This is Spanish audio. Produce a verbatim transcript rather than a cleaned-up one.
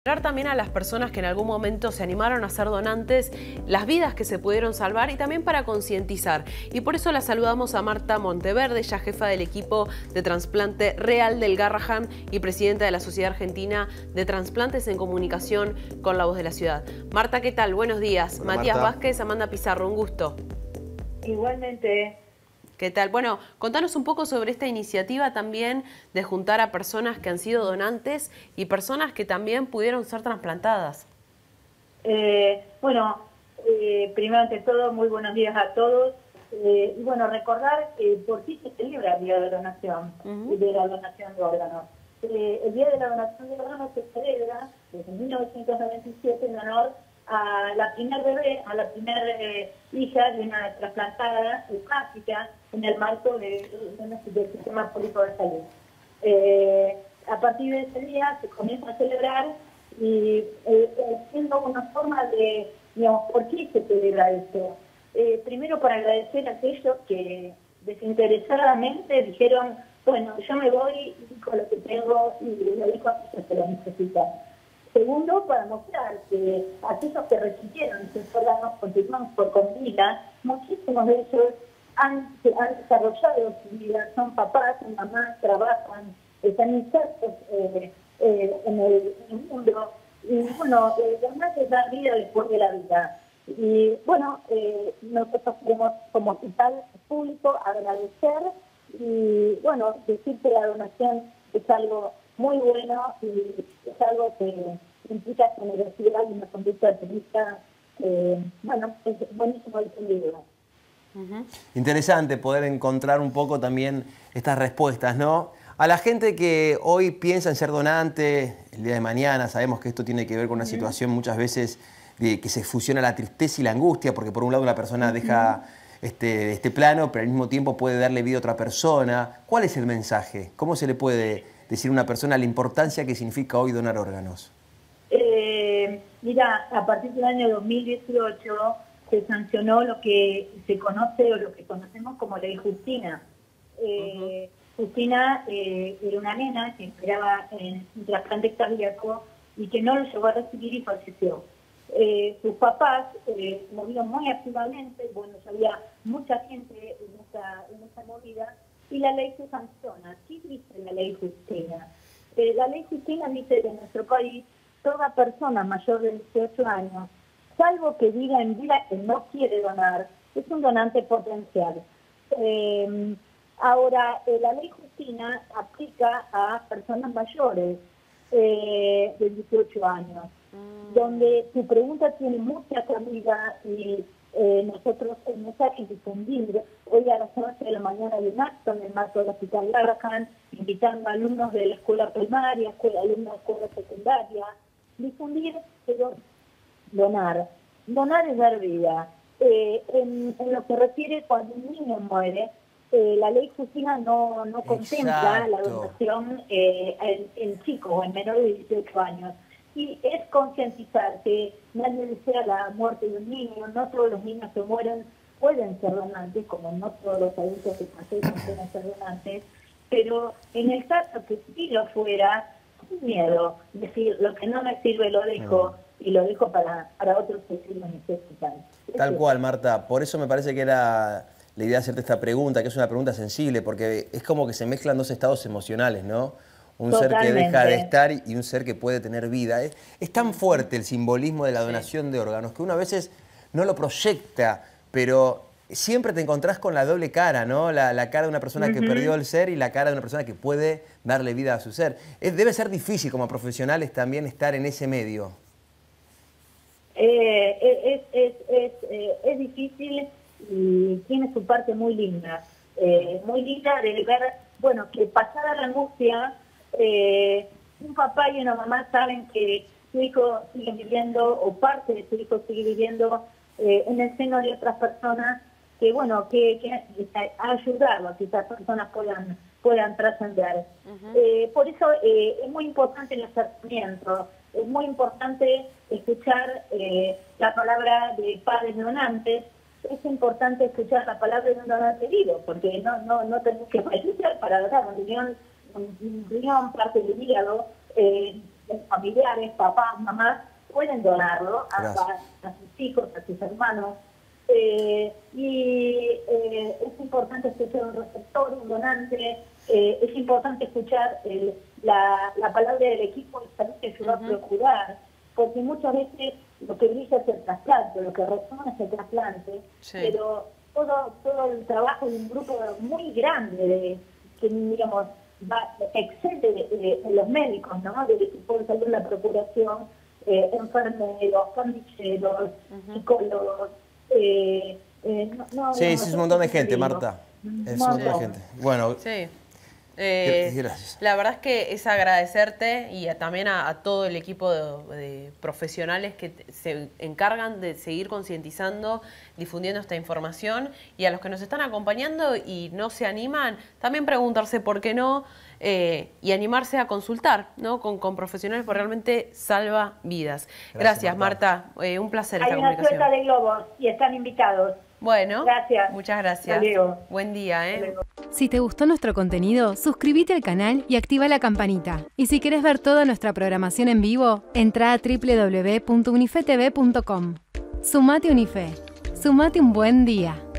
También a las personas que en algún momento se animaron a ser donantes, las vidas que se pudieron salvar y también para concientizar. Y por eso la saludamos a Marta Monteverde, ella jefa del equipo de trasplante real del Garrahan y presidenta de la Sociedad Argentina de Trasplantes en Comunicación con la Voz de la Ciudad. Marta, ¿qué tal? Buenos días. Hola, Matías Marta. Vázquez, Amanda Pizarro, un gusto. Igualmente. ¿Qué tal? Bueno, contanos un poco sobre esta iniciativa también de juntar a personas que han sido donantes y personas que también pudieron ser trasplantadas. Eh, bueno, eh, primero ante todo, muy buenos días a todos. Eh, y bueno, recordar eh, por qué se celebra el Día de la Donación, Uh-huh. de la donación de órganos. Eh, el Día de la Donación de órganos se celebra desde mil novecientos noventa y siete en honor a la primer bebé, a la primera eh, hija de una trasplantada hepática en el marco de, de, del sistema público de salud. Eh, a partir de ese día se comienza a celebrar y eh, siendo una forma de, digamos, ¿por qué se celebra esto? Eh, primero para agradecer a aquellos que desinteresadamente dijeron, bueno, yo me voy con lo que tengo y lo dejo a aquellos que lo necesitan. Segundo, para mostrar que aquellos que recibieron esos órganos continúan por con vida, muchísimos de ellos han, han desarrollado su vida, son papás, son mamás, trabajan, están insertos eh, eh, en, el, en el mundo. Y bueno, eh, además es dar vida después de la vida. Y bueno, eh, nosotros queremos como hospital público agradecer y bueno, decir que la donación es algo muy bueno y es algo que implica generosidad y una conducta altruista, eh, bueno, es buenísimo difundirlo. Uh-huh. Interesante poder encontrar un poco también estas respuestas, ¿no? A la gente que hoy piensa en ser donante, el día de mañana, sabemos que esto tiene que ver con una uh-huh. situación muchas veces de que se fusiona la tristeza y la angustia, porque por un lado una persona uh-huh. deja este, este plano, pero al mismo tiempo puede darle vida a otra persona. ¿Cuál es el mensaje? ¿Cómo se le puede decir a una persona la importancia que significa hoy donar órganos? Eh, mira, a partir del año dos mil dieciocho se sancionó lo que se conoce o lo que conocemos como Ley Justina. Eh, uh-huh. Justina eh, era una nena que esperaba en un trasplante cardíaco y que no lo llegó a recibir y falleció. Eh, sus papás eh, movieron muy activamente, bueno, ya había mucha gente en esta, en esta movida, y la ley se sanciona. ¿Qué dice la Ley Justina? Eh, la Ley Justina dice que en nuestro país toda persona mayor de dieciocho años, salvo que diga en vida que no quiere donar, es un donante potencial. Eh, ahora, eh, la Ley Justina aplica a personas mayores eh, de dieciocho años, mm. donde tu pregunta tiene mucha cabida y eh, nosotros en esa que difundir. Hoy a las once de la mañana hay un acto en el marco del Hospital Garrahan, invitando a alumnos de la escuela primaria, escuela, alumnos de escuela secundaria, difundir, pero donar. Donar es dar vida. Eh, en, en lo que refiere cuando un niño muere, eh, la Ley Justina no, no contempla la donación eh, en, en chicos o en menores de dieciocho años. Y es concientizar que nadie desea la muerte de un niño, no todos los niños que mueren pueden ser donantes, como no todos los adultos que fallecen pueden ser donantes, pero en el caso que sí lo fuera, sin miedo, decir, lo que no me sirve lo dejo, y lo dejo para, para otros que sí lo necesitan. Tal cual, Marta. Por eso me parece que era la idea de hacerte esta pregunta, que es una pregunta sensible, porque es como que se mezclan dos estados emocionales, ¿no? Un Totalmente. ser que deja de estar y un ser que puede tener vida. Es, es tan fuerte el simbolismo de la donación sí. de órganos que uno a veces no lo proyecta, pero siempre te encontrás con la doble cara, ¿no? La, la cara de una persona uh-huh. que perdió el ser y la cara de una persona que puede darle vida a su ser. Es, debe ser difícil como profesionales también estar en ese medio. Eh, es, es, es, eh, es difícil y tiene su parte muy linda. Eh, muy linda de ver, bueno, que pasada la angustia, eh, un papá y una mamá saben que su hijo sigue viviendo, o parte de su hijo sigue viviendo eh, en el seno de otras personas, que bueno, que, que ha ayudado a que estas personas puedan, puedan trascender. Uh-huh. eh, por eso eh, es muy importante el acercamiento, es muy importante escuchar eh, la palabra de padres donantes, es importante escuchar la palabra de un donante vivo, porque no no no tenemos que fallecer para donar un riñón, un riñón, parte del hígado, eh, familiares, papás, mamás, pueden donarlo a, a, a sus hijos, a sus hermanos. Eh, y eh, es importante escuchar un receptor, un donante, eh, es importante escuchar el, la, la palabra del equipo de salud que se va uh-huh. a procurar, porque muchas veces lo que brilla es el trasplante, lo que resuena es el trasplante, sí. pero todo todo el trabajo de un grupo muy grande, de, que digamos, va, excede de, de, de los médicos, ¿no? Del equipo de salud, la procuración, eh, enfermeros, camilleros, uh-huh. psicólogos. Eh, eh, no, no, sí, no, es un montón de gente, Marta. Es un montón de gente. Bueno, sí. Eh, gracias. La verdad es que es agradecerte y a, también a, a todo el equipo de, de profesionales que se encargan de seguir concientizando, difundiendo esta información, y a los que nos están acompañando y no se animan, también preguntarse por qué no eh, y animarse a consultar, ¿no? con, con profesionales, porque realmente salva vidas. Gracias, Gracias Marta. Marta. Eh, un placer esta comunicación. Hay una suelta de globos y están invitados. Bueno, gracias. Muchas gracias. Buen día, ¿eh? Si te gustó nuestro contenido, suscríbete al canal y activa la campanita. Y si querés ver toda nuestra programación en vivo, entra a doble u doble u doble u punto unife t v punto com. Sumate Unife. Sumate un buen día.